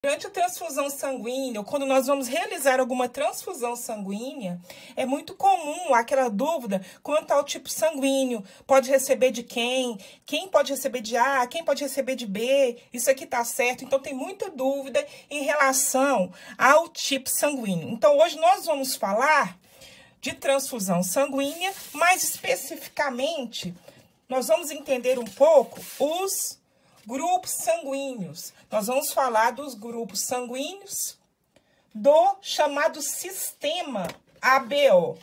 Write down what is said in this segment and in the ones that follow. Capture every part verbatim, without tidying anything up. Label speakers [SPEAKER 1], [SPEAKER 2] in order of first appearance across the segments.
[SPEAKER 1] Durante a transfusão sanguínea, quando nós vamos realizar alguma transfusão sanguínea, é muito comum aquela dúvida quanto ao tipo sanguíneo. Pode receber de quem? Quem pode receber de A? Quem pode receber de B? Isso aqui tá certo? Então, tem muita dúvida em relação ao tipo sanguíneo. Então, hoje nós vamos falar de transfusão sanguínea, mais especificamente, nós vamos entender um pouco os grupos sanguíneos. Nós vamos falar dos grupos sanguíneos do chamado sistema A B O.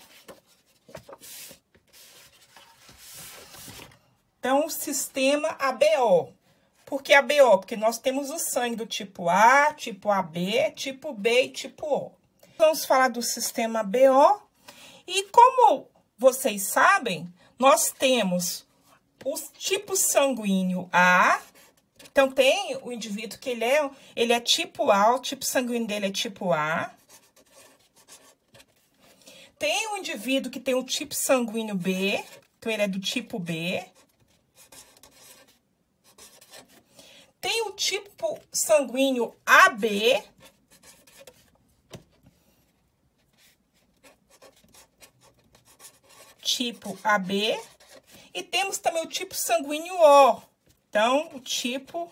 [SPEAKER 1] Então, o sistema A B O. Por que A B O? Porque nós temos o sangue do tipo A, tipo A B, tipo B e tipo O. Vamos falar do sistema A B O. E como vocês sabem, nós temos os tipos sanguíneo A. Então, tem o indivíduo que ele é, ele é tipo A, o tipo sanguíneo dele é tipo A. Tem o indivíduo que tem o tipo sanguíneo B, então ele é do tipo B. Tem o tipo sanguíneo A B. Tipo A B. E temos também o tipo sanguíneo O. Então, o tipo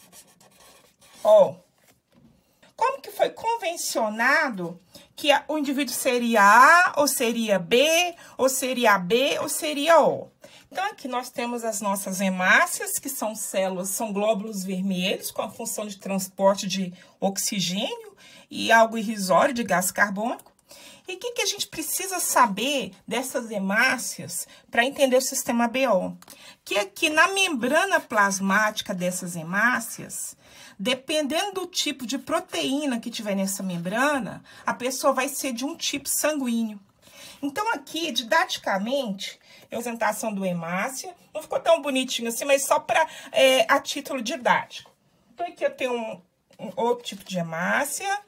[SPEAKER 1] O. Como que foi convencionado que o indivíduo seria A, ou seria B, ou seria A B, ou seria O? Então, aqui nós temos as nossas hemácias, que são células, são glóbulos vermelhos, com a função de transporte de oxigênio e algo irrisório de gás carbônico. E o que, que a gente precisa saber dessas hemácias para entender o sistema A B O? Que aqui na membrana plasmática dessas hemácias, dependendo do tipo de proteína que tiver nessa membrana, a pessoa vai ser de um tipo sanguíneo. Então, aqui, didaticamente, a apresentação do hemácia, não ficou tão bonitinho assim, mas só para é, a título didático. Então, aqui eu tenho um, um outro tipo de hemácia.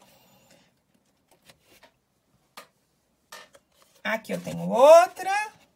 [SPEAKER 1] Aqui eu tenho outra.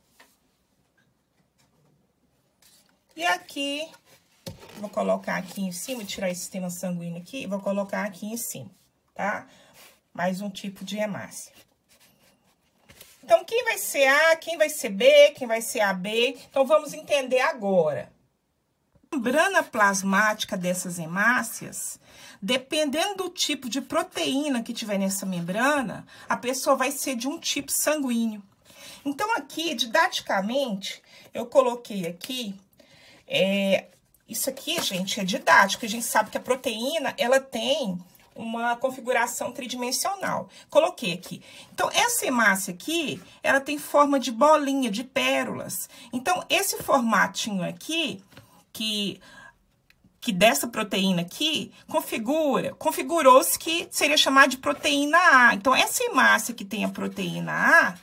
[SPEAKER 1] E aqui, vou colocar aqui em cima, tirar esse sistema sanguíneo aqui, e vou colocar aqui em cima, tá? Mais um tipo de hemácia. Então, quem vai ser A, quem vai ser B, quem vai ser A B? Então, vamos entender agora. A membrana plasmática dessas hemácias, dependendo do tipo de proteína que tiver nessa membrana, a pessoa vai ser de um tipo sanguíneo. Então, aqui, didaticamente, eu coloquei aqui, é, isso aqui, gente, é didático, a gente sabe que a proteína, ela tem uma configuração tridimensional. Coloquei aqui. Então, essa hemácia aqui, ela tem forma de bolinha, de pérolas. Então, esse formatinho aqui, que... que dessa proteína aqui, configura, configurou-se que seria chamada de proteína A. Então, essa hemácia que tem a proteína A,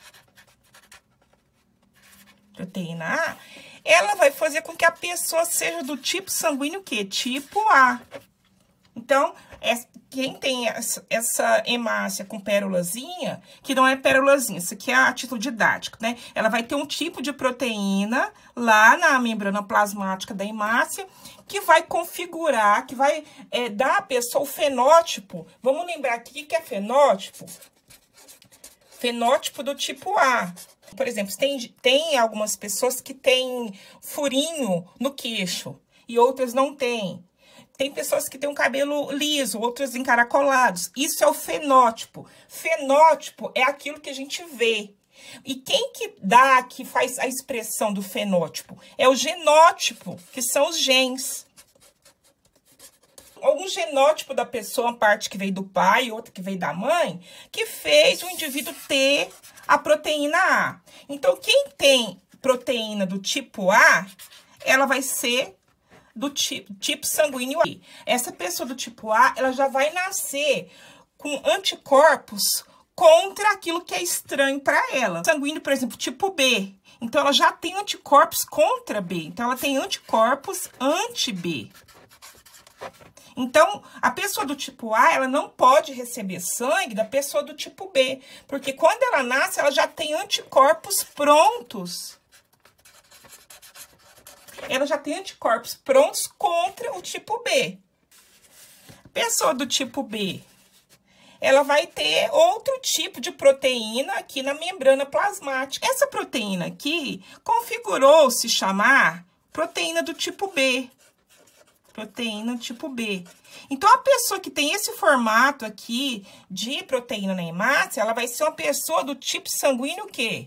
[SPEAKER 1] proteína A, ela vai fazer com que a pessoa seja do tipo sanguíneo o quê? Tipo A. Então, é, quem tem essa, essa hemácia com pérolazinha, que não é pérolazinha, isso aqui é a título didático, né? Ela vai ter um tipo de proteína lá na membrana plasmática da hemácia, que vai configurar, que vai é, dar à pessoa o fenótipo. Vamos lembrar aqui o que é fenótipo? Fenótipo do tipo A. Por exemplo, tem, tem algumas pessoas que têm furinho no queixo e outras não têm. Tem pessoas que têm um cabelo liso, outras encaracolados. Isso é o fenótipo. Fenótipo é aquilo que a gente vê. E quem que dá, que faz a expressão do fenótipo? É o genótipo, que são os genes. Algum genótipo da pessoa, uma parte que veio do pai, outra que veio da mãe, que fez o indivíduo ter a proteína A. Então, quem tem proteína do tipo A, ela vai ser do tipo, tipo sanguíneo A. Essa pessoa do tipo A, ela já vai nascer com anticorpos contra aquilo que é estranho para ela. Sanguíneo, por exemplo, tipo B. Então, ela já tem anticorpos contra B. Então, ela tem anticorpos anti-B. Então, a pessoa do tipo A, ela não pode receber sangue da pessoa do tipo B. Porque quando ela nasce, ela já tem anticorpos prontos. Ela já tem anticorpos prontos contra o tipo B. Pessoa do tipo B, ela vai ter outro tipo de proteína aqui na membrana plasmática. Essa proteína aqui configurou-se chamar proteína do tipo B. Proteína do tipo B. Então, a pessoa que tem esse formato aqui de proteína na hemácia, ela vai ser uma pessoa do tipo sanguíneo o quê?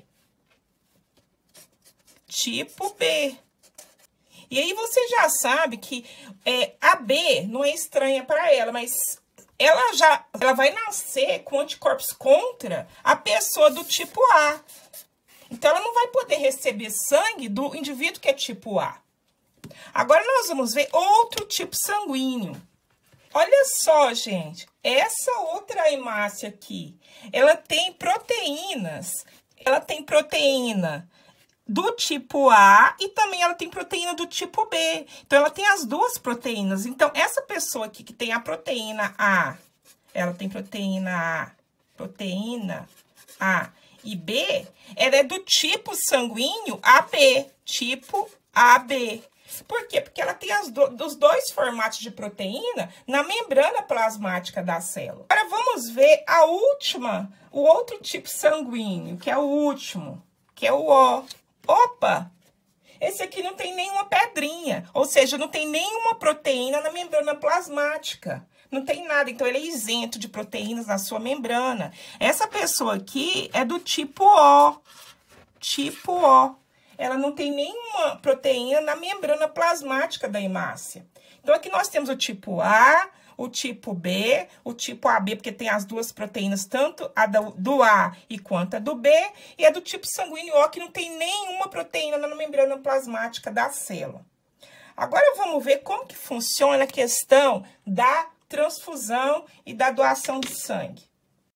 [SPEAKER 1] Tipo B. E aí, você já sabe que é, a B não é estranha para ela, mas ela já ela vai nascer com anticorpos contra a pessoa do tipo A. Então, ela não vai poder receber sangue do indivíduo que é tipo A. Agora, nós vamos ver outro tipo sanguíneo. Olha só, gente, essa outra hemácia aqui, ela tem proteínas, ela tem proteína do tipo A e também ela tem proteína do tipo B. Então, ela tem as duas proteínas. Então, essa pessoa aqui que tem a proteína A, ela tem proteína A, proteína A e B, ela é do tipo sanguíneo A B, tipo A B. Por quê? Porque ela tem as do, dos dois formatos de proteína na membrana plasmática da célula. Agora, vamos ver a última, o outro tipo sanguíneo, que é o último, que é o O. Opa! Esse aqui não tem nenhuma pedrinha, ou seja, não tem nenhuma proteína na membrana plasmática. Não tem nada, então ele é isento de proteínas na sua membrana. Essa pessoa aqui é do tipo O. Tipo O. Ela não tem nenhuma proteína na membrana plasmática da hemácia. Então, aqui nós temos o tipo A, o tipo B, o tipo A B, porque tem as duas proteínas, tanto a do, do A e quanto a do B, e a do tipo sanguíneo O, que não tem nenhuma proteína na membrana plasmática da célula. Agora, vamos ver como que funciona a questão da transfusão e da doação de sangue.